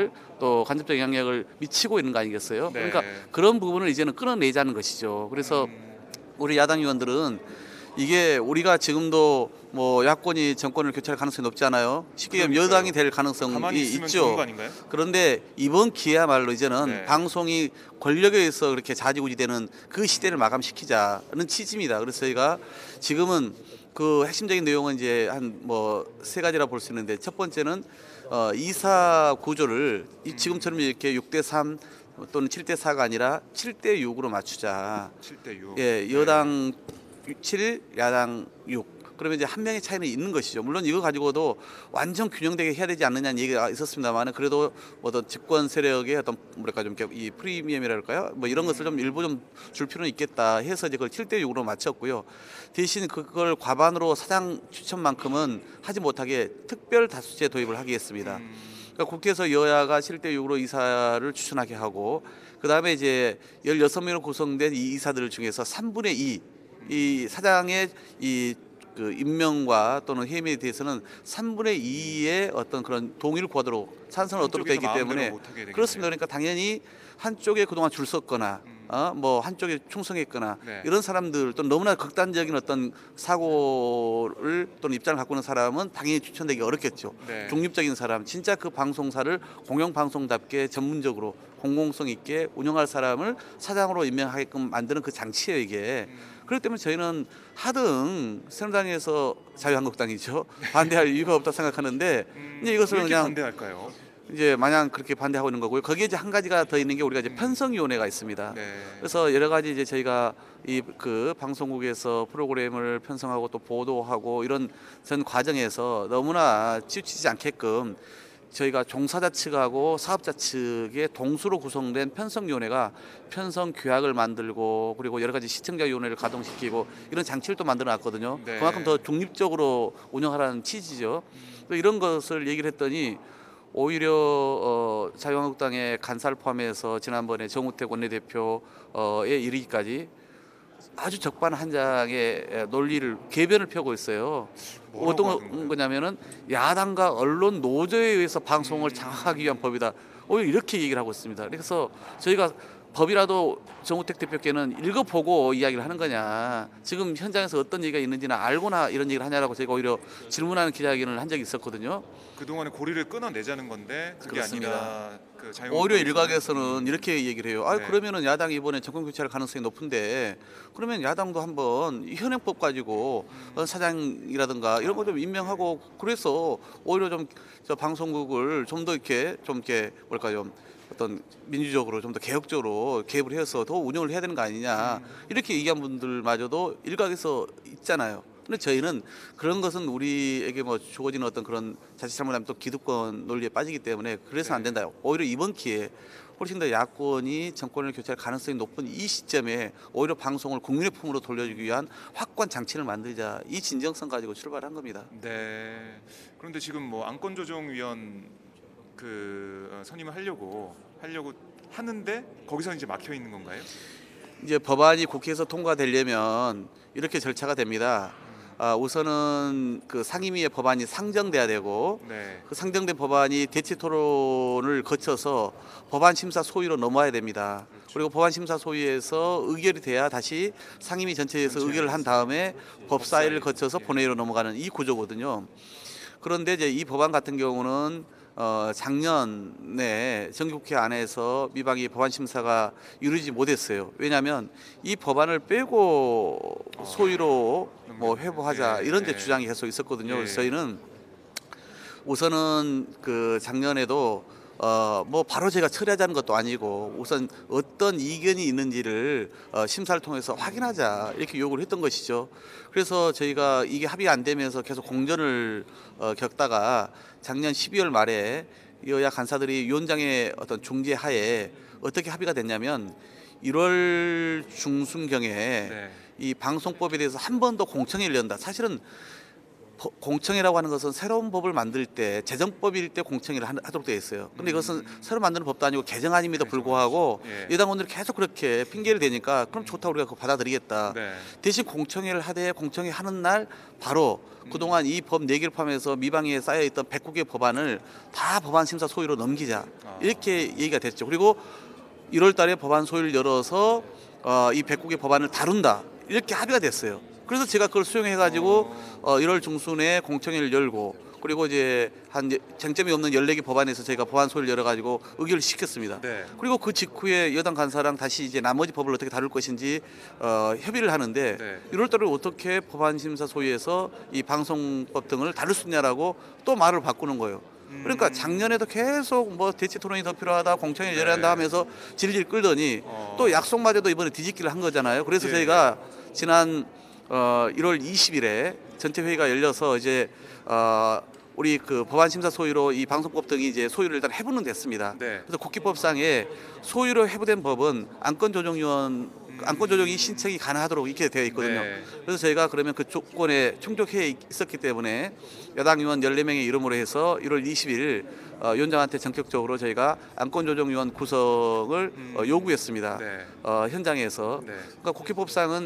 또 간접적 영향력을 미치고 있는 거 아니겠어요? 네. 그러니까 그런 부분을 이제는 끌어내자는 것이죠. 그래서 음. 우리 야당 의원들은 이게 우리가 지금도 뭐 야권이 정권을 교체할 가능성이 높지 않아요. 쉽게 얘기하면 그러니까요. 여당이 될 가능성이 가만히 있으면 있죠. 좋은 거 아닌가요? 그런데 이번 기회야말로 이제는 네. 방송이 권력에 의해서 그렇게 좌지우지되는 그 시대를 마감시키자는 취지입니다. 그래서 저희가 지금은 그 핵심적인 내용은 이제 한 뭐 세 가지라 볼 수 있는데, 첫 번째는 어 이사 구조를 이 지금처럼 이렇게 육 대 삼 또는 칠 대 사가 아니라 칠 대 육으로 맞추자. 칠 대 육. 예, 여당 칠, 야당 육. 그러면 이제 한 명의 차이는 있는 것이죠. 물론 이거 가지고도 완전 균형되게 해야 되지 않느냐는 얘기가 있었습니다만, 그래도 어떤 집권 세력의 어떤 뭐랄까 좀 이 프리미엄이랄까요? 뭐 이런 것을 좀 일부 좀 줄 필요는 있겠다 해서 이제 그걸 칠 대 육으로 맞췄고요. 대신 그걸 과반으로 사장 추천만큼은 하지 못하게 특별 다수제 도입을 하게 했습니다. 그러니까 국회에서 여야가 칠 대 육으로 이사를 추천하게 하고, 그 다음에 이제 열여섯 명으로 구성된 이 이사들 중에서 삼분의 이, 이 사장의 이 그 임명과 또는 해임에 대해서는 삼분의 이의 어떤 그런 동의를 구하도록 찬성을 얻도록 되어 있기 때문에 그렇습니다. 그러니까 당연히 한쪽에 그동안 줄 섰거나 음. 어, 뭐 한쪽에 충성했거나 네. 이런 사람들, 또 너무나 극단적인 어떤 사고를 또는 입장을 갖고 있는 사람은 당연히 추천되기 어렵겠죠. 네. 중립적인 사람, 진짜 그 방송사를 공영방송답게 전문적으로 공공성 있게 운영할 사람을 사장으로 임명하게끔 만드는 그 장치예요, 이게. 음. 그렇기 때문에 저희는 하등 새누리당에서 자유한국당이죠. 반대할 이유가 없다 생각하는데 음, 이제 이것을 왜 이렇게 그냥 반대할까요? 이제 마냥 그렇게 반대하고 있는 거고요. 거기에 이제 한 가지가 더 있는 게 우리가 이제 편성위원회가 있습니다. 네. 그래서 여러 가지 이제 저희가 이 그 방송국에서 프로그램을 편성하고 또 보도하고 이런 전 과정에서 너무나 치우치지 않게끔 저희가 종사자 측하고 사업자 측의 동수로 구성된 편성위원회가 편성 규약을 만들고, 그리고 여러 가지 시청자위원회를 가동시키고 이런 장치를 또 만들어 놨거든요. 네. 그만큼 더 중립적으로 운영하라는 취지죠. 음. 이런 것을 얘기를 했더니 오히려 어, 자유한국당의 간사를 포함해서 지난번에 정우택 원내대표에 이르기까지 아주 적반 한 장의 논리를 개변을 펴고 있어요. 어떤 거냐면은 야당과 언론 노조에 의해서 방송을 장악하기 위한 법이다. 오히려 이렇게 얘기를 하고 있습니다. 그래서 저희가 법이라도 정우택 대표께는 읽어보고 이야기를 하는 거냐, 지금 현장에서 어떤 얘기가 있는지는 알고나 이런 얘기를 하냐라고 제가 오히려 질문하는 기자회견을 한 적이 있었거든요. 그동안에 고리를 끊어내자는 건데 그게 그렇습니다. 아니라 그 자유 오히려 일각에서는 이렇게 얘기를 해요. 아, 네. 그러면은 야당이 이번에 정권 교체할 가능성이 높은데 그러면 야당도 한번 이 현행법 가지고 어, 사장이라든가 이런 거 좀 임명하고, 그래서 오히려 좀 저 방송국을 좀 더 이렇게 좀 이렇게 뭘까요? 어떤 민주적으로 좀 더 개혁적으로 개입을 해서 더 운영을 해야 되는 거 아니냐, 이렇게 얘기한 분들마저도 일각에서 있잖아요. 근데 저희는 그런 것은 우리에게 뭐 주어지는 어떤 그런 자칫 잘못하면 또 기득권 논리에 빠지기 때문에 그래서 안 된다. 오히려 이번 기회에 훨씬 더 야권이 정권을 교체할 가능성이 높은 이 시점에 오히려 방송을 국민의 품으로 돌려주기 위한 확고한 장치를 만들자, 이 진정성 가지고 출발한 겁니다. 네. 그런데 지금 뭐 안건조정위원 그 어, 선임을 하려고 하려고 하는데 거기서 이제 막혀 있는 건가요? 이제 법안이 국회에서 통과되려면 이렇게 절차가 됩니다. 아, 우선은 그 상임위의 법안이 상정돼야 되고, 네. 그 상정된 법안이 대치 토론을 거쳐서 법안 심사 소위로 넘어야 됩니다. 그렇죠. 그리고 법안 심사 소위에서 의결이 돼야 다시 상임위 전체에서 전체 의결을 한 다음에 법사위를 거쳐서 예. 본회의로 넘어가는 이 구조거든요. 그런데 이제 이 법안 같은 경우는 어, 작년에 정기국회 안에서 미방위 법안 심사가 이루어지지 못했어요. 왜냐하면 이 법안을 빼고 소위로 뭐 회부하자 이런 데 주장이 계속 있었거든요. 그래서 저희는 우선은 그 작년에도 어, 뭐 바로 제가 처리하자는 것도 아니고 우선 어떤 이견이 있는지를 어, 심사를 통해서 확인하자 이렇게 요구를 했던 것이죠. 그래서 저희가 이게 합의가 안 되면서 계속 공전을 어, 겪다가 작년 십이월 말에 여야 간사들이 위원장의 어떤 중재 하에 어떻게 합의가 됐냐면 일월 중순경에 네. 이 방송법에 대해서 한 번 더 공청회를 연다. 사실은 공청회라고 하는 것은 새로운 법을 만들 때 재정법일 때 공청회를 하도록 되어 있어요. 근데 이것은 음. 새로 만드는 법도 아니고 개정안임에도 불구하고 예. 여당원들이 계속 그렇게 핑계를 대니까 그럼 좋다 우리가 그거 받아들이겠다. 네. 대신 공청회를 하되 공청회 하는 날 바로 음. 그동안 이 법 네 개를 포함해서 미방위에 쌓여있던 백구 개 법안을 다 법안 심사 소위로 넘기자. 아. 이렇게 얘기가 됐죠. 그리고 일월 달에 법안 소위를 열어서 어, 이 백구 개 법안을 다룬다. 이렇게 합의가 됐어요. 그래서 제가 그걸 수용해가지고 어, 일월 중순에 공청회를 열고 그리고 이제 한 쟁점이 없는 열네 개 법안에서 저희가 법안 소위를 열어가지고 의결을 시켰습니다. 네. 그리고 그 직후에 여당 간사랑 다시 이제 나머지 법을 어떻게 다룰 것인지 어, 협의를 하는데 네. 일월 달에 어떻게 법안 심사 소위에서 이 방송법 등을 다룰 수 있냐라고 또 말을 바꾸는 거예요. 그러니까 작년에도 계속 뭐 대치 토론이 더 필요하다, 공청회 열어야 한다 하면서 질질 끌더니 어. 또 약속마저도 이번에 뒤집기를 한 거잖아요. 그래서 네. 저희가 지난 어, 일월 이십일에 전체 회의가 열려서 이제 어, 우리 그 법안 심사 소위로 이 방송법 등이 이제 소위를 일단 해부는 됐습니다. 네. 그래서 국기법상에 소위로 해부된 법은 안건조정위원 음. 안건조정이 신청이 가능하도록 이렇게 되어 있거든요. 네. 그래서 저희가 그러면 그 조건에 충족해 있었기 때문에 여당 의원 열네 명의 이름으로 해서 일월 이십일 어, 위원장한테 전격적으로 저희가 안건조정위원 구성을 음. 어, 요구했습니다. 네. 어, 현장에서. 네. 그러니까 국회법상은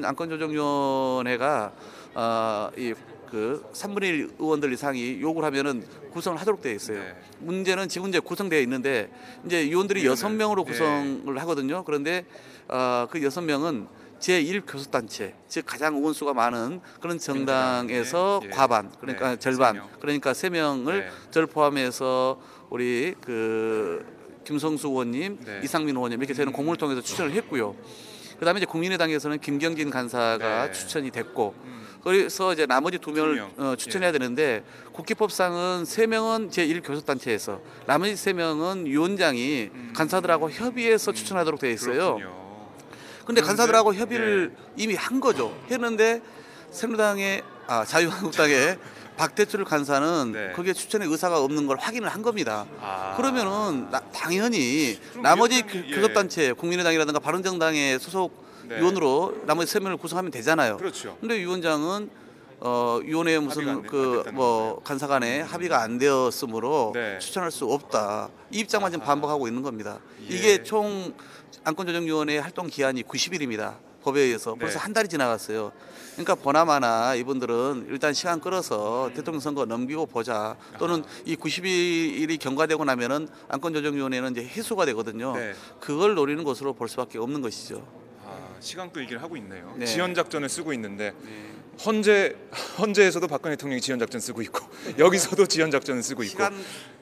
안건조정위원회가 어, 이 그 삼분의 일 의원들 이상이 요구를 하면은 구성을 하도록 되어 있어요. 네. 문제는 지금 이제 구성되어 있는데 이제 의원들이 여섯 명으로 구성을 네. 하거든요. 그런데 어, 그 여섯 명은 제일 교섭단체, 즉 가장 의원수가 많은 그런 정당에서 네. 과반, 그러니까 네. 절반, 세 명. 그러니까 세 명을 네. 저를 포함해서 우리 그 김성수 의원님, 네. 이상민 의원님 이렇게 저희는 공문을 통해서 추천을 했고요. 그다음에 이제 국민의당에서는 김경진 간사가 네. 추천이 됐고. 음. 그래서 이제 나머지 두 명을 명. 어, 추천해야 예. 되는데 국회법상은 세 명은 제일 교섭단체에서 나머지 세 명은 위원장이 음. 간사들하고 협의해서 음. 추천하도록 되어 있어요. 그런데 간사들하고 협의를 예. 이미 한 거죠. 했는데 새누리당의 아, 자유한국당의 박대출 간사는 네. 거기에 추천의 의사가 없는 걸 확인을 한 겁니다. 아. 그러면은 나, 당연히 나머지 예. 교섭단체 국민의당이라든가 바른정당의 소속 네. 위원으로 나머지 세 명을 구성하면 되잖아요. 그렇죠. 근데 위원장은 어, 위원회에 무슨 그 뭐 간사간에 음. 합의가 안 되었으므로 네. 추천할 수 없다. 이 입장만 지금 반복하고 있는 겁니다. 예. 이게 총 안건조정위원회 활동 기한이 구십 일입니다. 법에 의해서 네. 벌써 한 달이 지나갔어요. 그러니까 보나마나 이분들은 일단 시간 끌어서 대통령 선거 넘기고 보자. 또는 이 구십 일이 경과되고 나면은 안건조정위원회는 이제 해소가 되거든요. 네. 그걸 노리는 것으로 볼 수밖에 없는 것이죠. 시간 끌기를 하고 있네요. 네. 지연 작전을 쓰고 있는데 네. 헌재 헌재에서도 박근혜 대통령이 지연 작전 쓰고 있고 여기서도 지연 작전을 쓰고 있고 시간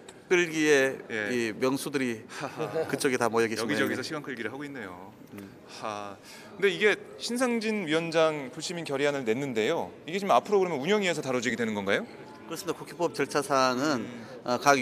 끌기에 예. 이 명수들이 그쪽에 다 모여 계시네요. 여기저기서 시간 끌기를 하고 있네요. 음. 하. 근데 이게 신상진 위원장 불시민 결의안을 냈는데요. 이게 지금 앞으로 그러면 운영위에서 다뤄지게 되는 건가요? 그렇습니다. 국회법 절차상은 음. 어, 각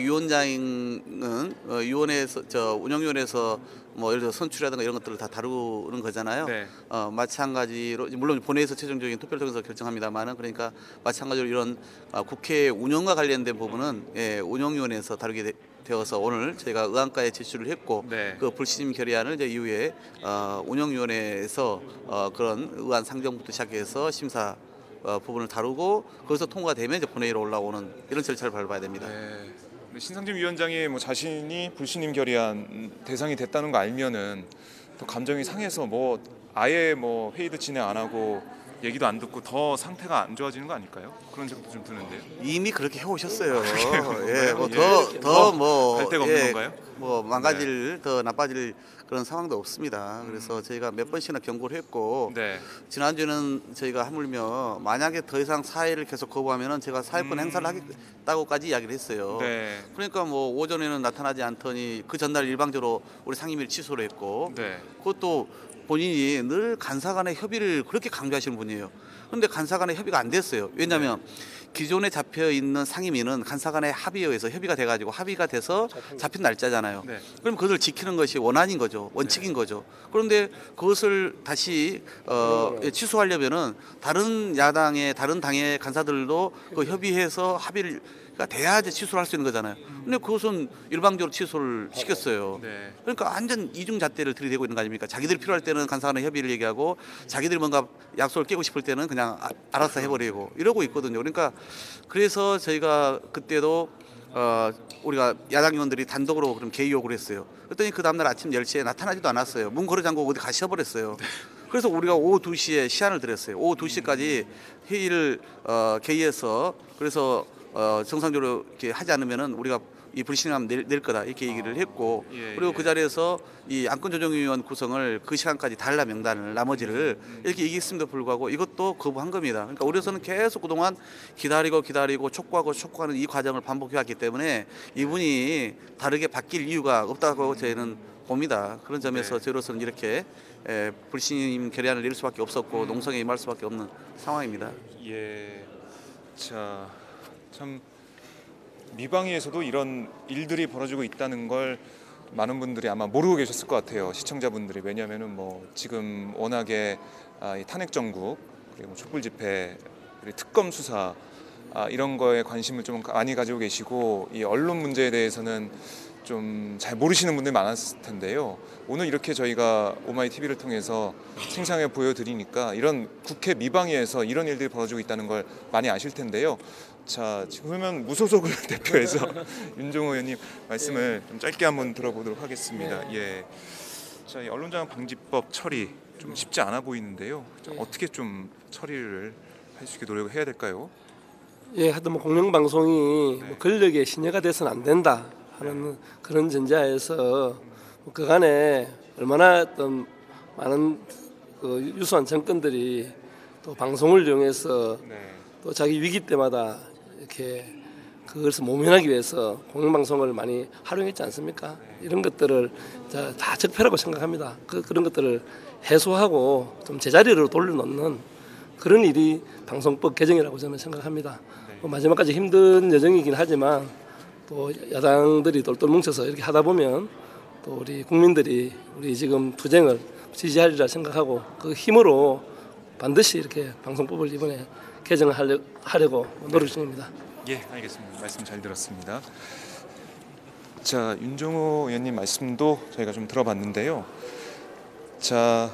위원장은 어, 위원회에서 저 운영위원회에서 뭐 예를 들어 선출이라든가 이런 것들을 다 다루는 거잖아요. 네. 어, 마찬가지로 물론 본회의에서 최종적인 투표를 통해서 결정합니다만은 그러니까 마찬가지로 이런 어, 국회 운영과 관련된 부분은 예, 운영위원회에서 다루게 되, 되어서 오늘 저희가 의안가에 제출을 했고 네. 그 불시민 결의안을 이제 이후에 어, 운영위원회에서 어, 그런 의안 상정부터 시작해서 심사 어, 부분을 다루고 거기서 통과되면 이제 본회의로 올라오는 이런 절차를 밟아야 됩니다. 네. 신상진 위원장이 뭐 자신이 불신임 결의안 대상이 됐다는 거 알면은 또 감정이 상해서 뭐 아예 뭐 회의도 진행 안 하고 얘기도 안 듣고 더 상태가 안 좋아지는 거 아닐까요? 그런 생각도 좀 드는데요. 이미 그렇게 해오셨어요. 예, 뭐 더 더 뭐 갈 데가 없는 예, 건가요? 뭐 망가질 네. 더 나빠질 그런 상황도 없습니다. 그래서 음. 저희가 몇 번씩이나 경고를 했고 네. 지난주에는 저희가 하물며 만약에 더 이상 사회를 계속 거부하면은 제가 사회권 음. 행사를 하겠다고까지 이야기를 했어요. 네. 그러니까 뭐 오전에는 나타나지 않더니 그 전날 일방적으로 우리 상임위를 취소를 했고 네. 그것도 본인이 늘 간사 간의 협의를 그렇게 강조하시는 분이에요. 그런데 간사 간의 협의가 안 됐어요. 왜냐하면 네. 기존에 잡혀 있는 상임위는 간사 간의 합의에 의해서 협의가 돼가지고 합의가 돼서 잡힌 날짜잖아요. 네. 그럼 그것을 지키는 것이 원안인 거죠. 원칙인 네. 거죠. 그런데 그것을 다시 어, 취소하려면은 다른 야당의 다른 당의 간사들도 그 협의해서 합의를 그러니까 돼야지 취소를 할 수 있는 거잖아요. 근데 그것은 일방적으로 취소를 시켰어요. 네. 그러니까 완전 이중잣대를 들이대고 있는 거 아닙니까? 자기들이 필요할 때는 간사간의 협의를 얘기하고 자기들이 뭔가 약속을 깨고 싶을 때는 그냥 아, 알아서 해버리고 이러고 있거든요. 그러니까 그래서 저희가 그때도 어, 우리가 야당 의원들이 단독으로 그럼 개의 요구를 했어요. 그랬더니 그 다음날 아침 열 시에 나타나지도 않았어요. 문 걸어 잠그고 어디 가셔버렸어요. 그래서 우리가 오후 두 시에 시한을 드렸어요. 오후 두 시까지 회의를 어, 개의해서 그래서 어, 정상적으로 이렇게 하지 않으면은 우리가 이 불신임 낼, 낼 거다 이렇게 얘기를 했고 예, 그리고 예. 그 자리에서 이 안건조정위원 구성을 그 시간까지 달라 명단을 나머지를 이렇게 얘기했음에도 불구하고 이것도 거부한 겁니다. 그러니까 우리로서는 계속 그동안 기다리고 기다리고 촉구하고 촉구하는 이 과정을 반복해 왔기 때문에 이분이 다르게 바뀔 이유가 없다고 저희는 봅니다. 그런 점에서 네. 저희로서는 이렇게 에, 불신임 결의안을 낼 수밖에 없었고 농성에 임할 수밖에 없는 상황입니다. 예, 자, 참 미방위에서도 이런 일들이 벌어지고 있다는 걸 많은 분들이 아마 모르고 계셨을 것 같아요. 시청자분들이. 왜냐하면은 뭐 지금 워낙에 아, 이 탄핵 정국 그리고 촛불 집회 그리고 특검 수사 아, 이런 거에 관심을 좀 많이 가지고 계시고 이 언론 문제에 대해서는 좀 잘 모르시는 분들이 많았을 텐데요. 오늘 이렇게 저희가 오마이티비를 통해서 생생하게 보여드리니까 이런 국회 미방위에서 이런 일들이 벌어지고 있다는 걸 많이 아실 텐데요. 자, 지금 그러면 무소속을 대표해서 윤종호 의원님 말씀을 좀 짧게 한번 들어보도록 하겠습니다. 예. 자, 이 언론장악 방지법 처리 좀 쉽지 않아 보이는데요. 자, 어떻게 좀 처리를 할 수 있게 노력을 해야 될까요? 예, 하여튼 뭐 공영방송이 네. 뭐 권력의 신여가 돼서는 안 된다 하는 그런 전제하에서 뭐 그간에 얼마나 어떤 많은 그 유수한 정권들이 또 방송을 이용해서 네. 또 자기 위기 때마다 이렇게 그것을 모면하기 위해서 공영방송을 많이 활용했지 않습니까? 이런 것들을 다 적폐라고 생각합니다. 그, 그런 것들을 해소하고 좀 제자리로 돌려놓는 그런 일이 방송법 개정이라고 저는 생각합니다. 뭐 마지막까지 힘든 여정이긴 하지만 또 야당들이 똘똘 뭉쳐서 이렇게 하다 보면 또 우리 국민들이 우리 지금 투쟁을 지지하리라 생각하고 그 힘으로 반드시 이렇게 방송법을 이번에 개정을 하려, 하려고 노력 중입니다. 예, 알겠습니다. 말씀 잘 들었습니다. 자, 윤종호 의원님 말씀도 저희가 좀 들어봤는데요. 자,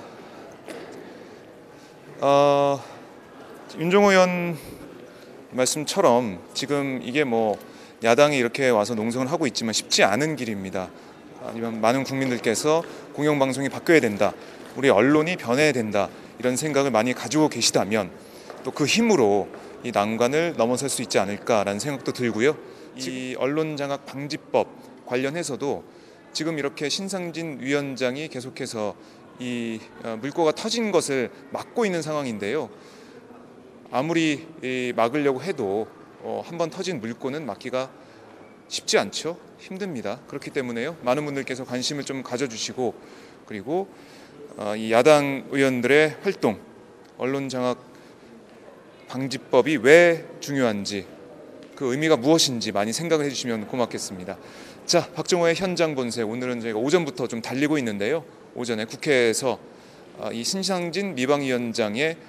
어, 윤종호 의원 말씀처럼 지금 이게 뭐 야당이 이렇게 와서 농성을 하고 있지만 쉽지 않은 길입니다. 아니면 많은 국민들께서 공영방송이 바뀌어야 된다, 우리 언론이 변해야 된다 이런 생각을 많이 가지고 계시다면 또 그 힘으로 이 난관을 넘어설 수 있지 않을까라는 생각도 들고요. 이 언론장악 방지법 관련해서도 지금 이렇게 신상진 위원장이 계속해서 이 물꼬가 터진 것을 막고 있는 상황인데요. 아무리 막으려고 해도 한번 터진 물꼬는 막기가 쉽지 않죠. 힘듭니다. 그렇기 때문에요. 많은 분들께서 관심을 좀 가져주시고 그리고 이 야당 의원들의 활동, 언론장악 방지법이 왜 중요한지 그 의미가 무엇인지 많이 생각을 해주시면 고맙겠습니다. 자, 박정호의 현장 본색, 오늘은 저희가 오전부터 좀 달리고 있는데요. 오전에 국회에서 이 신상진 미방위원장의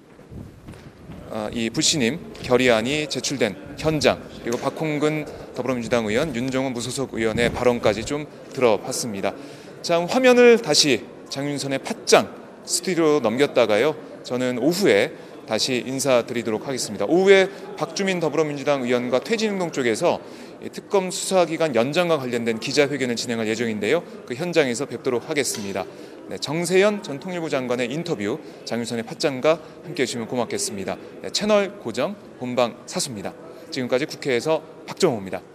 이 불신임 결의안이 제출된 현장, 그리고 박홍근 더불어민주당 의원, 윤종호 무소속 의원의 발언까지 좀 들어봤습니다. 자, 화면을 다시 장윤선의 팟짱 스튜디오로 넘겼다가요. 저는 오후에 다시 인사드리도록 하겠습니다. 오후에 박주민 더불어민주당 의원과 퇴진운동 쪽에서 특검 수사기간 연장과 관련된 기자회견을 진행할 예정인데요. 그 현장에서 뵙도록 하겠습니다. 네, 정세현 전 통일부 장관의 인터뷰 장윤선의 팟짱과 함께해 주시면 고맙겠습니다. 네, 채널 고정 본방 사수입니다. 지금까지 국회에서 박정호입니다.